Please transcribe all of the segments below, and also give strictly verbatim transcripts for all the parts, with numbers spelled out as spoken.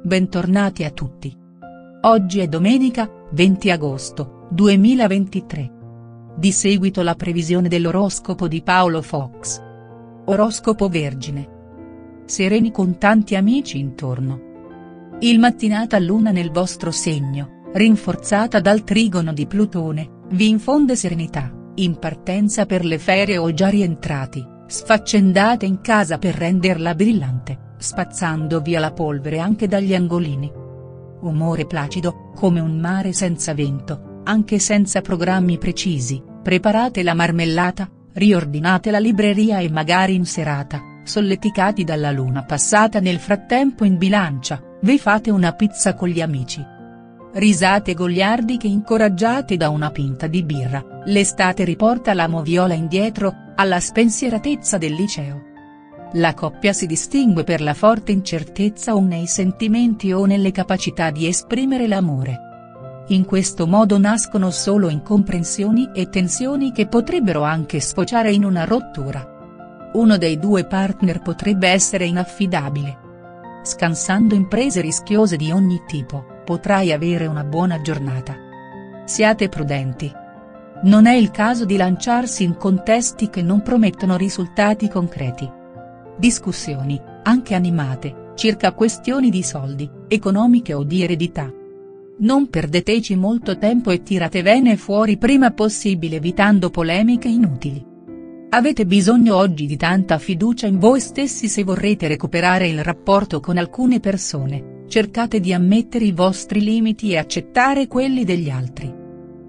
bentornati a tutti. Oggi è domenica, venti agosto, duemilaventitré. Di seguito la previsione dell'oroscopo di Paolo Fox. Oroscopo Vergine. Sereni con tanti amici intorno. Il mattinata luna nel vostro segno, rinforzata dal trigono di Plutone, vi infonde serenità, in partenza per le ferie o già rientrati, sfaccendate in casa per renderla brillante, spazzando via la polvere anche dagli angolini. Umore placido, come un mare senza vento, anche senza programmi precisi, preparate la marmellata, riordinate la libreria e magari in serata, solleticati dalla luna passata nel frattempo in bilancia, vi fate una pizza con gli amici. Risate goliardiche incoraggiate da una pinta di birra, l'estate riporta la moviola indietro, alla spensieratezza del liceo. La coppia si distingue per la forte incertezza o nei sentimenti o nelle capacità di esprimere l'amore. In questo modo nascono solo incomprensioni e tensioni che potrebbero anche sfociare in una rottura. Uno dei due partner potrebbe essere inaffidabile. Scansando imprese rischiose di ogni tipo, potrai avere una buona giornata. Siate prudenti. Non è il caso di lanciarsi in contesti che non promettono risultati concreti. Discussioni, anche animate, circa questioni di soldi, economiche o di eredità. Non perdeteci molto tempo e tiratevene fuori prima possibile evitando polemiche inutili. Avete bisogno oggi di tanta fiducia in voi stessi se vorrete recuperare il rapporto con alcune persone, cercate di ammettere i vostri limiti e accettare quelli degli altri.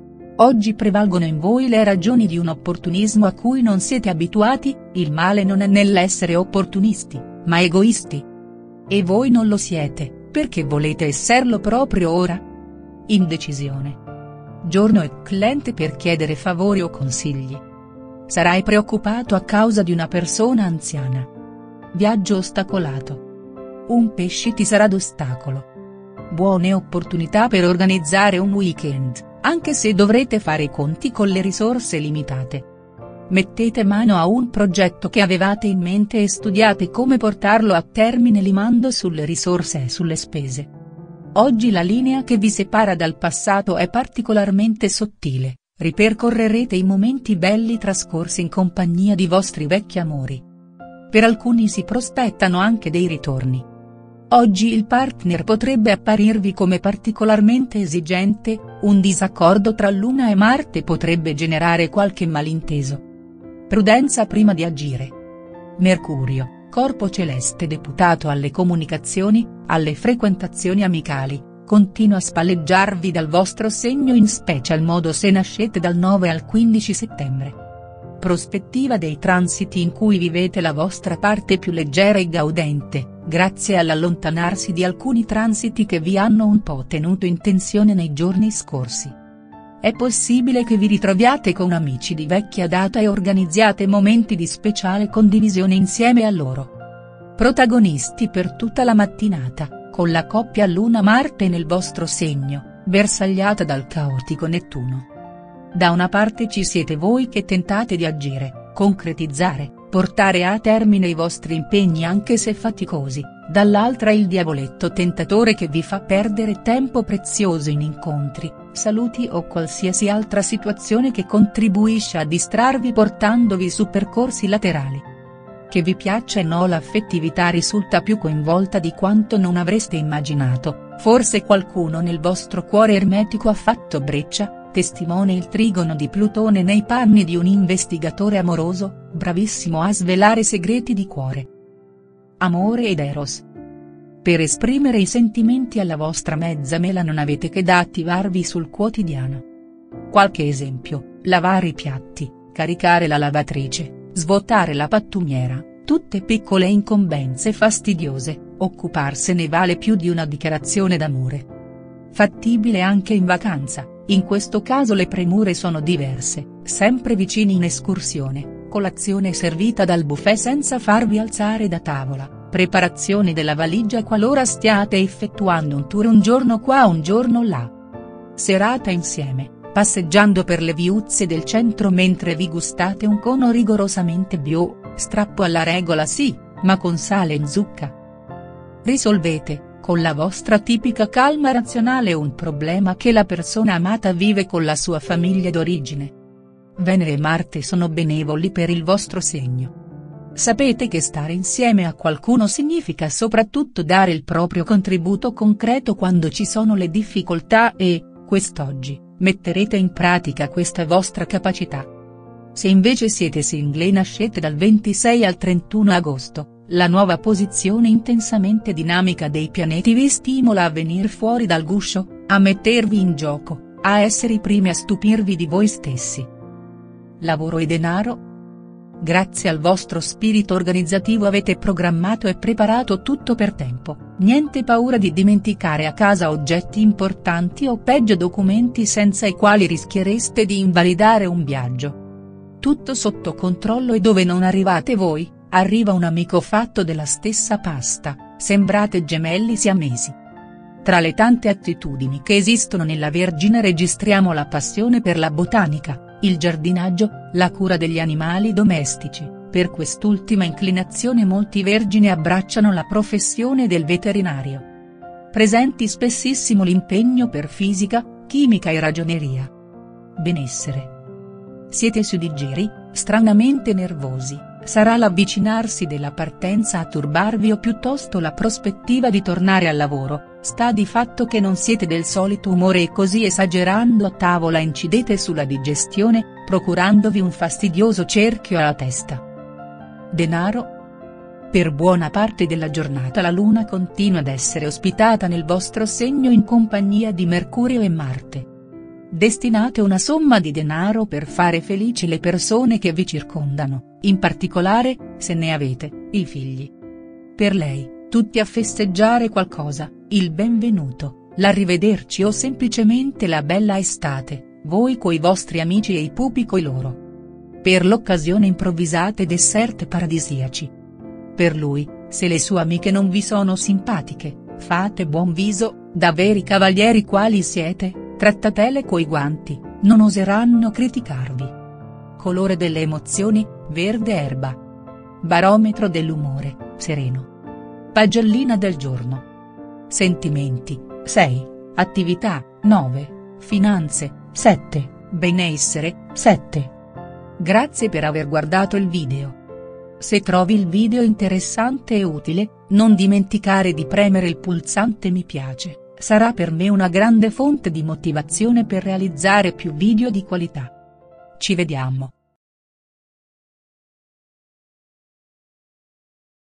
Oggi prevalgono in voi le ragioni di un opportunismo a cui non siete abituati, il male non è nell'essere opportunisti, ma egoisti. E voi non lo siete, perché volete esserlo proprio ora? Indecisione. Giorno eccellente per chiedere favori o consigli. Sarai preoccupato a causa di una persona anziana. Viaggio ostacolato. Un pesci ti sarà d'ostacolo. Buone opportunità per organizzare un weekend, anche se dovrete fare i conti con le risorse limitate. Mettete mano a un progetto che avevate in mente e studiate come portarlo a termine limando sulle risorse e sulle spese. Oggi la linea che vi separa dal passato è particolarmente sottile, ripercorrerete i momenti belli trascorsi in compagnia di vostri vecchi amori. Per alcuni si prospettano anche dei ritorni. Oggi il partner potrebbe apparirvi come particolarmente esigente, un disaccordo tra Luna e Marte potrebbe generare qualche malinteso. Prudenza prima di agire. Mercurio, corpo celeste deputato alle comunicazioni, alle frequentazioni amicali, continua a spalleggiarvi dal vostro segno in special modo se nascete dal nove al quindici settembre. Prospettiva dei transiti in cui vivete la vostra parte più leggera e gaudente, grazie all'allontanarsi di alcuni transiti che vi hanno un po' tenuto in tensione nei giorni scorsi. È possibile che vi ritroviate con amici di vecchia data e organizziate momenti di speciale condivisione insieme a loro. Protagonisti per tutta la mattinata, con la coppia Luna-Marte nel vostro segno, bersagliata dal caotico Nettuno. Da una parte ci siete voi che tentate di agire, concretizzare, portare a termine i vostri impegni anche se faticosi, dall'altra il diavoletto tentatore che vi fa perdere tempo prezioso in incontri, saluti o qualsiasi altra situazione che contribuisce a distrarvi portandovi su percorsi laterali. Che vi piaccia o no l'affettività risulta più coinvolta di quanto non avreste immaginato, forse qualcuno nel vostro cuore ermetico ha fatto breccia, testimone il trigono di Plutone nei panni di un investigatore amoroso, bravissimo a svelare segreti di cuore. Amore ed Eros. Per esprimere i sentimenti alla vostra mezza mela non avete che da attivarvi sul quotidiano. Qualche esempio: lavare i piatti, caricare la lavatrice, svuotare la pattumiera, tutte piccole incombenze fastidiose, occuparsene vale più di una dichiarazione d'amore. Fattibile anche in vacanza. In questo caso le premure sono diverse, sempre vicini in escursione, colazione servita dal buffet senza farvi alzare da tavola, preparazione della valigia qualora stiate effettuando un tour un giorno qua un giorno là. Serata insieme, passeggiando per le viuzze del centro mentre vi gustate un cono rigorosamente bio, strappo alla regola sì, ma con sale e zucca. Risolvete, con la vostra tipica calma razionale un problema che la persona amata vive con la sua famiglia d'origine. Venere e Marte sono benevoli per il vostro segno. Sapete che stare insieme a qualcuno significa soprattutto dare il proprio contributo concreto quando ci sono le difficoltà e, quest'oggi, metterete in pratica questa vostra capacità. Se invece siete single e nascete dal ventisei al trentuno agosto, la nuova posizione intensamente dinamica dei pianeti vi stimola a venir fuori dal guscio, a mettervi in gioco, a essere i primi a stupirvi di voi stessi. Lavoro e denaro? Grazie al vostro spirito organizzativo avete programmato e preparato tutto per tempo, niente paura di dimenticare a casa oggetti importanti o peggio documenti senza i quali rischiereste di invalidare un viaggio. Tutto sotto controllo e dove non arrivate voi, arriva un amico fatto della stessa pasta, sembrate gemelli siamesi. Tra le tante attitudini che esistono nella Vergine registriamo la passione per la botanica, il giardinaggio, la cura degli animali domestici. Per quest'ultima inclinazione molti vergini abbracciano la professione del veterinario. Presenti spessissimo l'impegno per fisica, chimica e ragioneria. Benessere. Siete su di giri, stranamente nervosi, sarà l'avvicinarsi della partenza a turbarvi o piuttosto la prospettiva di tornare al lavoro, sta di fatto che non siete del solito umore e così esagerando a tavola incidete sulla digestione, procurandovi un fastidioso cerchio alla testa. Denaro? Per buona parte della giornata la Luna continua ad essere ospitata nel vostro segno in compagnia di Mercurio e Marte. Destinate una somma di denaro per fare felici le persone che vi circondano, in particolare, se ne avete, i figli. Per lei, tutti a festeggiare qualcosa, il benvenuto, l'arrivederci o semplicemente la bella estate, voi coi vostri amici e i pupi coi loro. Per l'occasione improvvisate dessert paradisiaci. Per lui, se le sue amiche non vi sono simpatiche, fate buon viso, da veri cavalieri quali siete. Trattatele coi guanti, non oseranno criticarvi. Colore delle emozioni, verde erba. Barometro dell'umore, sereno. Pagellina del giorno. Sentimenti, sei, attività, nove, finanze, sette, benessere, sette. Grazie per aver guardato il video. Se trovi il video interessante e utile, non dimenticare di premere il pulsante mi piace. Sarà per me una grande fonte di motivazione per realizzare più video di qualità. Ci vediamo.